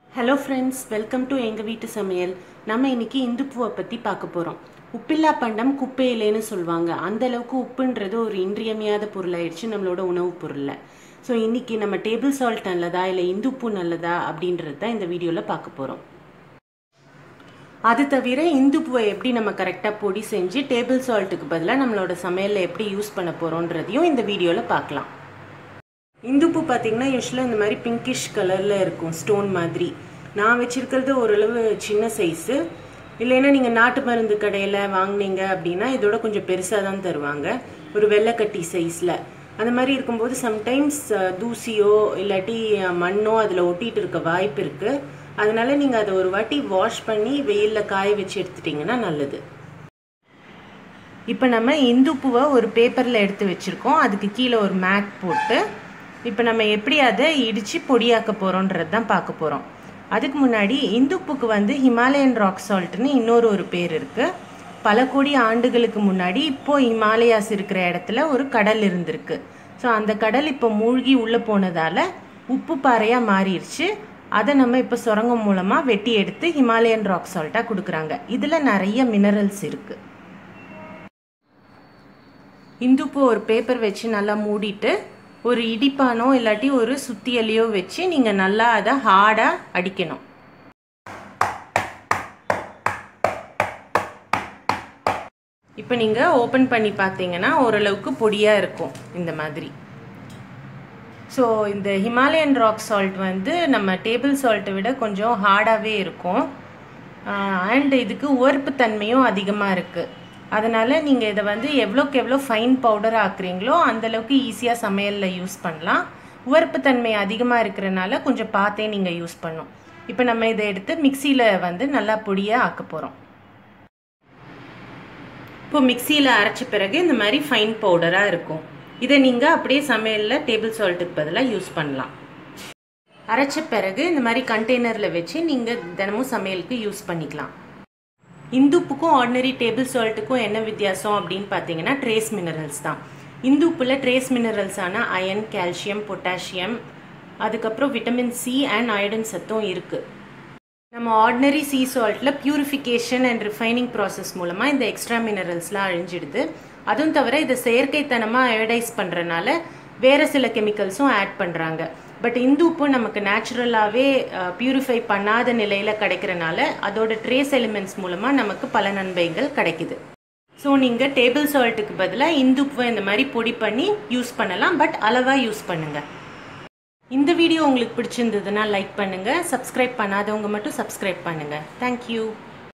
Hello friends, welcome to எங்க வீட்டு சமையல். நம்ம இன்னைக்கு இந்துப்புவை பத்தி பார்க்க போறோம். உப்பில்லா பண்டம் குப்பையிலேன்னு சொல்வாங்க. அந்த அளவுக்கு உப்புன்றது ஒரு இன்றியமையாத பொருளாயிடுச்சு நம்மளோட உணவுப் பொருள்ல. ஸோ இன்னைக்கு நம்ம டேபிள் சால்ட் நல்லதா இல்லை இந்துப்பு நல்லதா அப்படின்றது தான் இந்த வீடியோல பார்க்க போறோம். அது தவிர இந்துப்புவை எப்படி நம்ம கரெக்டாக பொடி செஞ்சு டேபிள் சால்ட்டுக்கு பதிலாக நம்மளோட சமையலில் எப்படி யூஸ் பண்ண போறோன்றதையும் இந்த வீடியோல பார்க்கலாம். இந்துப்பு பார்த்தீங்கன்னா யூஸ்வலாக இந்த மாதிரி பிங்கிஷ் கலரில் இருக்கும், ஸ்டோன் மாதிரி. நான் வச்சுருக்கிறது ஓரளவு சின்ன சைஸு. இல்லைன்னா நீங்கள் நாட்டு மருந்து கடையில் வாங்கினீங்க அப்படின்னா இதோட கொஞ்சம் பெருசாக தான் தருவாங்க, ஒரு வெள்ளைக்கட்டி சைஸில். அந்த மாதிரி இருக்கும்போது சம்டைம்ஸ் தூசியோ இல்லாட்டி மண்ணோ அதில் ஒட்டிகிட்டு இருக்க வாய்ப்பு இருக்குது. அதனால நீங்கள் அதை ஒரு வாட்டி வாஷ் பண்ணி வெயிலில் காய வச்சு எடுத்துட்டிங்கன்னா நல்லது. இப்போ நம்ம இந்துப்புவை ஒரு பேப்பரில் எடுத்து வச்சுருக்கோம். அதுக்கு கீழே ஒரு மேட் போட்டு இப்போ நம்ம எப்படி அதை இடித்து பொடியாக்க போகிறோன்றது தான் பார்க்க போகிறோம். அதுக்கு முன்னாடி இந்துப்புக்கு வந்து ஹிமாலயன் ராக் சால்ட்னு இன்னொரு பேர் இருக்குது. பல கோடி ஆண்டுகளுக்கு முன்னாடி இப்போது ஹிமாலயாஸ் இருக்கிற இடத்துல ஒரு கடல் இருந்திருக்கு. ஸோ அந்த கடல் இப்போ மூழ்கி உள்ளே போனதால் உப்பு பாறையாக மாறிடுச்சு. அதை நம்ம இப்போ சுரங்கம் மூலமாக வெட்டி எடுத்து ஹிமாலயன் ராக் சால்ட்டாக கொடுக்குறாங்க. இதில் நிறைய மினரல்ஸ் இருக்குது. இந்துப்பு ஒரு பேப்பர் வச்சு நல்லா மூடிட்டு ஒரு இடிப்பானோ இல்லாட்டி ஒரு சுத்தியலையோ வச்சு நீங்கள் நல்லா அதை ஹார்டாக அடிக்கணும். இப்போ நீங்கள் ஓப்பன் பண்ணி பார்த்தீங்கன்னா ஓரளவுக்கு பொடியாக இருக்கும் இந்த மாதிரி. ஸோ இந்த ஹிமாலயன் ராக் சால்ட் வந்து நம்ம டேபிள் சால்ட்டை விட கொஞ்சம் ஹார்டாகவே இருக்கும். அண்ட் இதுக்கு உவர்ப்பு தன்மையும் அதிகமாக இருக்குது. அதனால் நீங்கள் இதை வந்து எவ்வளோக்கு எவ்வளோ ஃபைன் பவுடர் ஆக்குறீங்களோ அந்தளவுக்கு ஈஸியாக சமையலில் யூஸ் பண்ணலாம். உவர்ப்பு தன்மை அதிகமாக இருக்கிறனால கொஞ்சம் பார்த்தே நீங்கள் யூஸ் பண்ணும். இப்போ நம்ம இதை எடுத்து மிக்சியில் வந்து நல்லா பொடியாக ஆக்க போகிறோம். இப்போ மிக்சியில் அரைச்ச பிறகு இந்த மாதிரி ஃபைன் பவுடராக இருக்கும். இதை நீங்கள் அப்படியே சமையலில் டேபிள் சால்ட்டுக்கு பதிலாக யூஸ் பண்ணலாம். அரைச்ச பிறகு இந்த மாதிரி கண்டெய்னரில் வச்சு நீங்கள் தினமும் சமையலுக்கு யூஸ் பண்ணிக்கலாம். இந்துப்புக்கும் ஆர்டினரி டேபிள் சால்ட்டுக்கும் என்ன வித்தியாசம் அப்படின்னு பார்த்தீங்கன்னா ட்ரேஸ் மினரல்ஸ் தான். இந்துப்பில் ட்ரேஸ் மினரல்ஸான அயன், கால்சியம், பொட்டாசியம், அதுக்கப்புறம் விட்டமின் சி அண்ட் அயோடின் சத்தும் இருக்குது. நம்ம ஆர்டினரி சீ சால்ட்டில் பியூரிஃபிகேஷன் அண்ட் ரிஃபைனிங் ப்ராசஸ் மூலமாக இந்த எக்ஸ்ட்ரா மினரல்ஸ்லாம் அழிஞ்சிடுது. அதுவும் தவிர இதை செயற்கைத்தனமாக அயோடைஸ் பண்ணுறனால வேறு சில கெமிக்கல்ஸும் ஆட் பண்ணுறாங்க. பட் இந்துப்பு நமக்கு நேச்சுரலாகவே பியூரிஃபை பண்ணாத நிலையில் கிடைக்கிறனால அதோட ட்ரேஸ் எலிமெண்ட்ஸ் மூலமாக நமக்கு பல நன்மைகள் கிடைக்குது. ஸோ நீங்கள் டேபிள் சால்ட்டுக்கு பதிலாக இந்துப்புவை இந்த மாதிரி பொடி பண்ணி யூஸ் பண்ணலாம். பட் அளவாக யூஸ் பண்ணுங்கள். இந்த வீடியோ உங்களுக்கு பிடிச்சிருந்ததுன்னா லைக் பண்ணுங்கள். சப்ஸ்கிரைப் பண்ணாதவங்க மட்டும் சப்ஸ்கிரைப் பண்ணுங்கள். தேங்க்யூ.